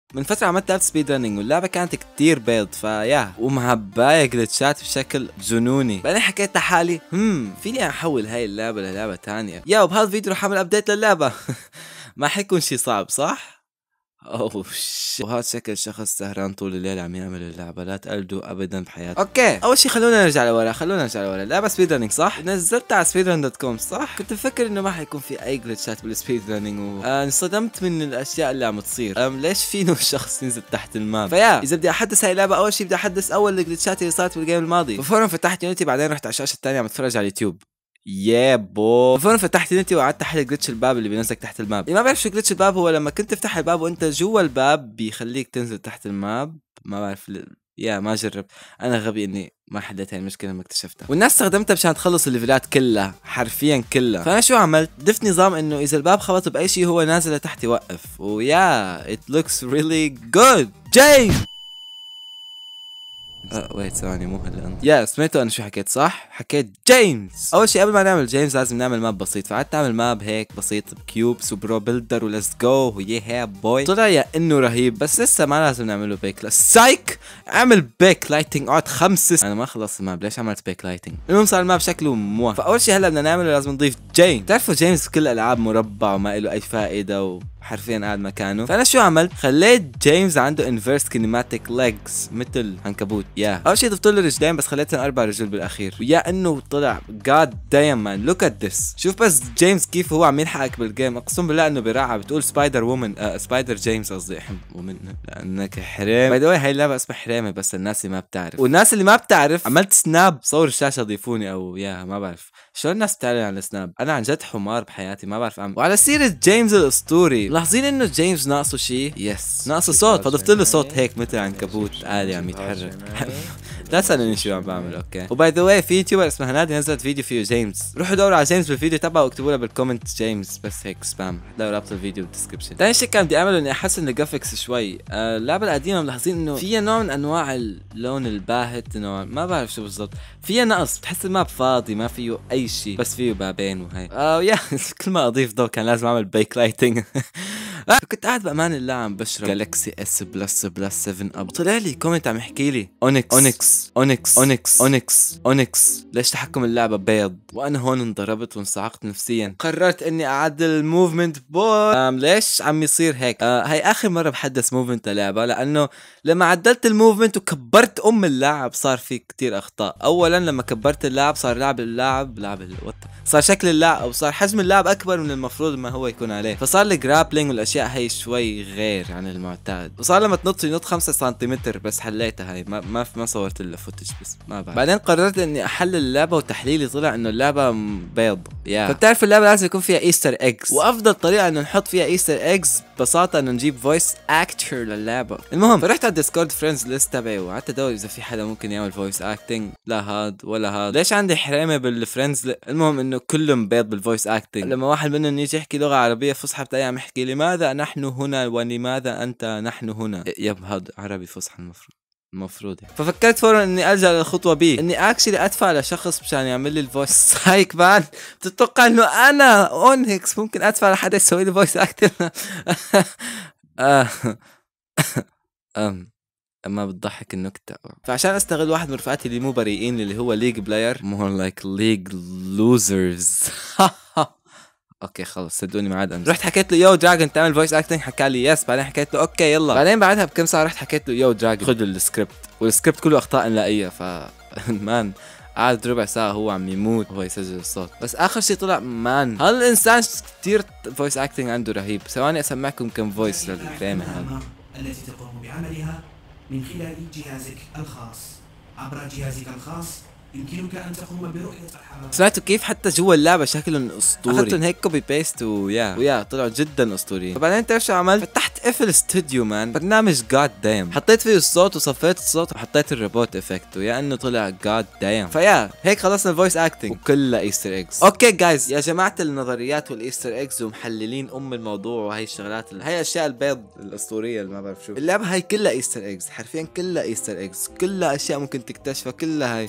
من فترة عملت لعبة سبيد رننج واللعبة كانت كتير بيض فيا ومعباية جلتشات بشكل جنوني. بعدين حكيت لحالي فيني احول هاي اللعبة للعبة تانية. يا وبهذا الفيديو رح اعمل ابديت للعبة. ما حيكون شي صعب صح؟ اوه وهذا شكل شخص سهران طول الليل عم يعمل اللعبه، لا تقلدوا ابدا بحياتك. اوكي اول شيء خلونا نرجع لورا، اللعبه سبيد رننج صح؟ نزلتها على speedrun.com صح؟ كنت مفكر انه ما حيكون في اي جلتشات بالسبيد رننج انصدمت من الاشياء اللي عم تصير. ليش فينه الشخص ينزل تحت الماب؟ فيا اذا بدي احدث هاي اللعبه اول شيء بدي احدث اول الجلتشات اللي صارت بالجيم الماضي. فورا فتحت يونيتي بعدين رحت على الشاشه الثانيه عم اتفرج على اليوتيوب. يا بو فورا فتحت يونيتي وقعدت احل جلتش الباب اللي بينزلك تحت الماب. اللي ما بعرف شو جلتش الباب هو لما كنت تفتح الباب وانت جوا الباب بيخليك تنزل تحت الماب. ما بعرف يا ما جربت. انا غبي اني ما حليت هاي المشكله لما اكتشفتها. والناس استخدمتها مشان تخلص الليفلات كلها حرفيا كلها. فانا شو عملت؟ ضفت نظام انه اذا الباب خبط باي شيء هو نازل لتحت يوقف. ويا it looks really good. جاي ويت ثواني مو هلا انت. يا سمعتوا انا شو حكيت صح؟ حكيت جيمس. اول شيء قبل ما نعمل جيمس لازم نعمل ماب بسيط، فقعدت اعمل ماب هيك بسيط بكيوبس وبرو بيلدر وليتس جو ويا بوي. طلع يا انه رهيب بس لسه ما لازم نعمله بيك سايك. اعمل بيك لايتنج اقعد 5 انا ما خلصت الماب ليش عملت بيك لايتنج؟ المهم صار الماب شكله موافق. فاول شيء هلا بدنا نعمله لازم نضيف جيمس. بتعرفوا جيمس بكل الالعاب مربع وما له اي فائده حرفيا قاعد مكانه. فانا شو عملت؟ خليت جيمس عنده انفيرس كينيماتيك ليجز مثل عنكبوت. اول شيء ضفت له رجلين بس خليتهم 4 رجول بالاخير. ويا انه طلع جاد دايم مان لوك ات ذس. شوف بس جيمس كيف هو عم يلحقك بالجيم. اقسم بالله انه براعه بتقول سبايدر وومن سبايدر جيمس قصدي وومن لانك حريم. باي ذا واي هاي اللعبه اسمها حريمه بس الناس اللي ما بتعرف. والناس اللي ما بتعرف عملت سناب صور الشاشه ضيفوني او ما بعرف شو الناس بتعلن عن السناب. انا عن جد حمار بحياتي ما بعرف اعمل. وعلى سيره جيمس الاسطوري ملاحظين انه جيمس ناقصه شيء؟ يس ناقصه صوت فضفت له صوت هيك مثل عنكبوت آلي عم يتحرك. لا تسألني شو عم بعمل اوكي. وباي ذا واي في يوتيوبر اسمها نادي نزلت فيديو فيه جيمس، روحوا دوروا على جيمس بالفيديو تبعه واكتبوا له بالكومنت جيمس بس هيك سبام، حتلاقوا رابط الفيديو بالدسكربشن. ثاني شيء كان بدي اعمله اني احسن الجرافيكس شوي. اللعبه القديمه ملاحظين انه فيها نوع من انواع اللون الباهت، نوع ما بعرف شو بالضبط، فيها نقص بتحس الماب فاضي ما فيه اي شيء بس فيه بابين وهي. يا كل ما اضيف ضوء كان لازم اعمل باك لايتنج. كنت قاعد بامان الله عم بشرب جالكسي اس بلس 7 اب طلع لي كومنت عم يحكي لي اونكس ليش تحكم اللعبه بيض؟ وانا هون انضربت وانصعقت نفسيا. قررت اني اعدل الموفمنت بوي. ليش عم يصير هيك؟ هاي اخر مره بحدث موفمنت للعبه لانه لما عدلت الموفمنت وكبرت اللاعب صار في كتير اخطاء. اولا لما كبرت اللاعب صار صار شكل اللاعب او صار حجم اللاعب اكبر من المفروض ما هو يكون عليه، فصار الجرابلينج والاشياء هي شوي غير عن المعتاد. وصار لما تنط 5 سنتيمتر بس حليتها هاي ما صورت الا فوتج بس ما بعرف. بعدين قررت اني احلل اللعبه وتحليلي طلع انه اللعبه بيض. فبتعرف اللعبه لازم يكون فيها ايستر ايجز، وافضل طريقه انه نحط فيها ايستر ايجز ببساطه انه نجيب فويس اكتر للعبه. المهم فرحت على الديسكورد فريندز ليست تبعي وقعدت ادور اذا في حدا ممكن يعمل فويس اكتنج. لا هاد ولا هاد، ليش عندي حريمه بالفريندز المهم انه كلهم بيض بالفويس اكتنج. لما واحد منهم يجي يحكي لغه عربيه فصحى بتلاقيه عم يحكي لماذا نحن هنا ولماذا انت نحن هنا. يب هاد عربي فصحى المفروض يعني. ففكرت فورا اني الجا للخطوه بي اني اكشلي ادفع لشخص مشان يعمل لي الفويس. سايك مان بتتوقع انه انا اونهكس ممكن ادفع لحدا يسوي لي فويس اكتنج؟ اما بتضحك النكته. فعشان استغل واحد من رفقاتي اللي مو بريئين اللي هو ليج بلاير مور لايك ليج لوزرز. اوكي خلص صدقوني ما عاد انسى. رحت حكيت له يو دراجون تعمل فويس اكتنج، حكى لي يس. بعدين حكيت له اوكي يلا. بعدين بعدها بكم ساعه رحت حكيت له يو دراجون خذ السكريبت، والسكريبت كله اخطاء انلائيه. مان قعد ربع ساعه هو عم يموت وهو يسجل الصوت. بس اخر شيء طلع مان هذا الانسان كثير فويس اكتنج عنده رهيب. ثواني اسمعكم كم فويس للفيلم هذا التي تقوم بعملها من خلال جهازك الخاص. عبر جهازك الخاص يمكنك ان تقوم برؤية الحرارة. سمعتوا كيف حتى جوا اللعبة شكلهم اسطوري؟ اخذتهم هيك كوبي بيست ويا طلعوا جدا اسطوريين. فبعدين تعرف شو عملت؟ فتحت اف ستوديو مان برنامج جاد دايم، حطيت فيه الصوت وصفيت الصوت وحطيت الروبوت افكت ويا انه طلع جاد دايم. فيا هيك خلصنا الفويس اكتنج وكلها ايستر ايجز. اوكي جايز يا جماعة النظريات والايستر ايجز ومحللين الموضوع وهي الشغلات هي الاشياء البيض الاسطورية اللي ما بعرف شو. اللعبة هي كلها ايستر ايجز، حرفيا كلها ايستر ايجز، كلها اشياء ممكن تكتشفها كلها هي. فاذا انت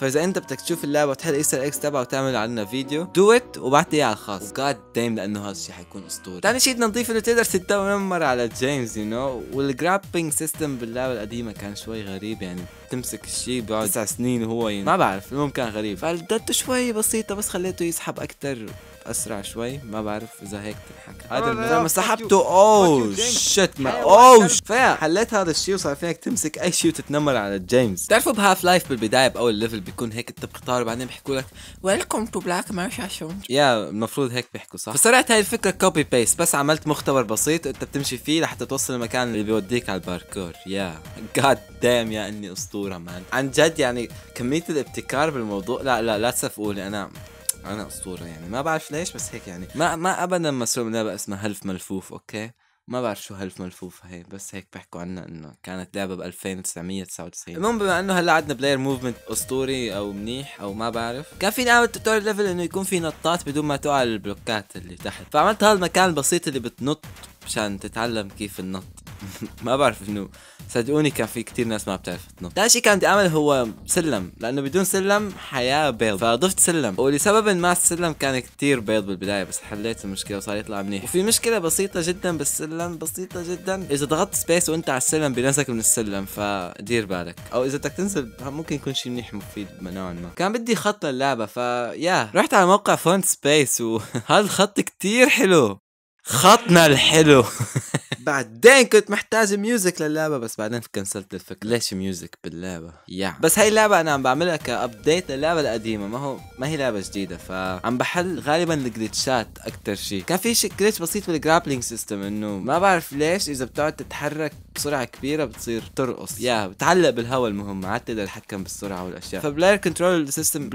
بدك تشوف اللعبه وتحل ايستر اكس تبعه وتعمل عنا فيديو دو ات وبعت لي على الخاص جاد دايم لانه هذا الشيء حيكون اسطوري. ثاني شيء بدنا نضيف انه تقدر تتنمر على جيمس والجرابينج سيستم باللعبه القديمه كان شوي غريب، يعني تمسك الشيء بيقعد 9 سنين وهو ما بعرف، المهم كان غريب، فالدته شوي بسيطه بس خليته يسحب اكثر اسرع شوي، ما بعرف اذا هيك تنحكى. هذا لما سحبته اوه شت ما اوه فحليت هذا الشيء وصار فيك تمسك اي شيء وتتنمر على جيمس. بتعرفوا بهاف لايف بالبدايه باول ليفل بيكون هيك انت بقطار وبعدين بيحكوا لك ويلكم تو بلاك مارشاشون، يا المفروض هيك بيحكوا صح. فسرعت هاي الفكره كوبي بيست، بس عملت مختبر بسيط انت بتمشي فيه لحتى توصل المكان اللي بيوديك على الباركور. يا جاد دام يا اني اسطوره مان عن جد، يعني كميه الابتكار بالموضوع لا تسفقولي، انا اسطوره يعني ما بعرف ليش بس هيك يعني ما ابدا مسروق من لعبه اسمها هلف ملفوف. اوكي ما بعرف شو هلف ملفوف هي، بس هيك بيحكوا عنها انه كانت لعبه ب 1999. المهم بما انه هلا عندنا بلاير موفمنت اسطوري او منيح او ما بعرف، كان فيني اعمل توتوريال ليفل انه يكون في نطات بدون ما تقع البلوكات اللي تحت، فعملت هذا المكان البسيط اللي بتنط مشان تتعلم كيف النط. ما بعرف انه صدقوني كان في كتير ناس ما بتعرف تنط. ثاني شيء كان بدي اعمل هو سلم، لانه بدون سلم حياه بيض، فضفت سلم ولسبب ما السلم كان كتير بيض بالبدايه، بس حليت المشكله وصار يطلع منيح. وفي مشكله بسيطه جدا بالسلم، بسيطه جدا، اذا ضغطت سبيس وانت على السلم بينزلك من السلم، فدير بالك، او اذا بدك تنزل ممكن يكون شيء منيح مفيد نوعا ما. كان بدي خط للعبه فيا رحت على موقع فونت سبيس وهذا الخط كتير حلو، خطنا الحلو. بعدين كنت محتاج ميوزك للعبة بس بعدين كنسلت الفكرة، ليش ميوزك باللعبة؟ بس هاي اللعبة انا عم بعملها كابديت للعبة القديمة، ما هي لعبة جديدة، فعم بحل غالبا الجليتشات اكثر شيء. كان في شيء جليتش بسيط بالجرابلينج سيستم انه ما بعرف ليش اذا بتقعد تتحرك بسرعة كبيرة بتصير ترقص، بتعلق بالهواء، المهم ما عاد تقدر تتحكم بالسرعة والاشياء. فبلاير كنترول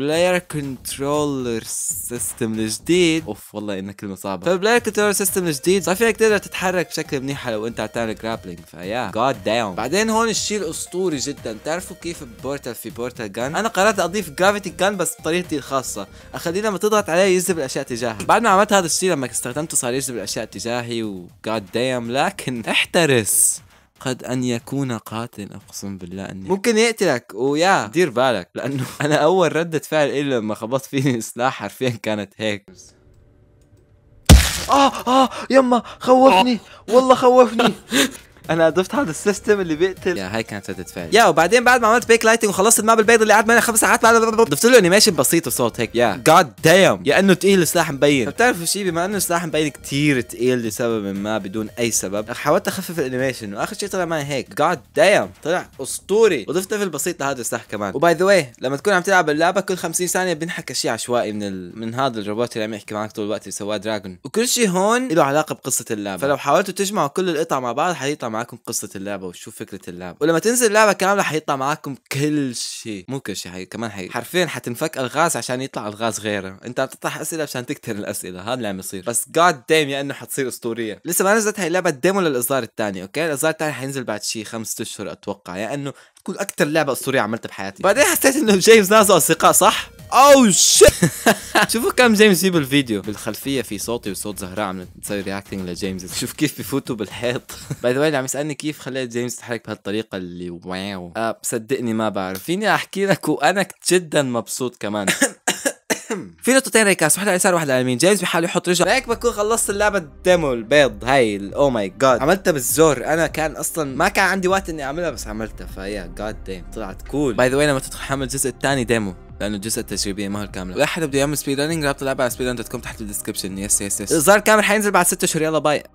سيستم الجديد اوف والله انها كلمة صعبة. فبلاير كنترول سيستم الجديد صار فيك تقدر تتحرك بشكل منيح لو انت عم تعمل جرابلينج، فيا جاد داون. بعدين هون الشيء الاسطوري جدا، تعرفوا كيف بورتال في بورتال جان انا قررت اضيف جرافيتي جان بس بطريقتي الخاصه، اخليه لما تضغط عليه يجذب الاشياء تجاهي. بعد ما عملت هذا الشيء لما استخدمته صار يجذب الاشياء تجاهي وجاد داون، لكن احترس قد ان يكون قاتل، اقسم بالله اني ممكن يقتلك، ويا دير بالك لانه انا اول ردة فعل إلي لما خبطت فيني سلاح حرفيا كانت هيك. يما خوفني والله خوفني. انا ضفت هذا السيستم اللي بيقتل، هاي كانت ردة فعل. وبعدين بعد ما عملت بيك لايتنج وخلصت الماب البيض اللي قعد معنا 5 ساعات بعد ضفت له انيميشن بسيط وصوت هيك جاد دايم، يا انه ثقيل السلاح مبين. بتعرفوا شيء، بما انه السلاح مبين كثير ثقيل لسبب ما بدون اي سبب، حاولت اخفف الانيميشن واخر شيء طلع معي هيك جاد دايم، طلع اسطوري. وضفت ليفل بسيط لهذا السلاح كمان. وباي ذا واي لما تكون عم تلعب اللعبه كل 50 ثانيه بينحكى شيء عشوائي من هذا الروبوت اللي عم يحكي معك طول الوقت اللي سواه دراجون، وكل شيء هون له علاقه بقصه اللعبه، فلو حاولتوا تجمعوا كل القطع مع بعض حيطلع معكم قصه اللعبه وشو فكره اللعبه. ولما تنزل اللعبه كامله حيطلع معاكم كل شيء، مو كل شيء، كمان حرفيا حتنفك الغاز عشان يطلع الغاز غيره، انت عم تطرح اسئله عشان تكتر الاسئله، هذا اللي عم يصير. بس جاد دايم يا انه حتصير اسطوريه. لسه ما نزلت هاي اللعبه ديمو للاصدار الثاني، اوكي الاصدار الثاني حينزل بعد شيء 5 اشهر اتوقع، يا انه تكون اكثر لعبه اسطوريه عملتها بحياتي. بعدين حسيت انه جيمس ناس اصدقاء صح؟ اوه شيت. شوفوا كم جيمس فيه بالفيديو، بالخلفيه في صوتي وصوت زهراء عم تسوي رياكتنج لجيمس، شوف كيف بفوتوا بالحيط. باي ذا واي عم يسالني كيف خليت جيمس يتحرك بهالطريقه اللي واو، صدقني ما بعرف، فيني احكي لك وانا جدا مبسوط كمان. في نقطتين ريكاس، واحدة على اليسار واحدة على اليمين. جيمس بيحاول يحط رجل، هيك بكون خلصت اللعبة الديمو البيض هاي او ماي جاد، عملتها بالزور، انا كان اصلا ما كان عندي وقت اني اعملها بس عملتها، فيا جاد ديم طلعت كول. باي ذا واي لما تدخل حمل الجزء الثاني ديمو لانه الجزء التجريبيه ما هو الكامله، واي حدا بده يعمل سبيد رننج رابط اللعبه على speedrun.com تحت بالدسكربشن. يس الاصدار الكامل حينزل بعد 6 اشهر. يلا باي.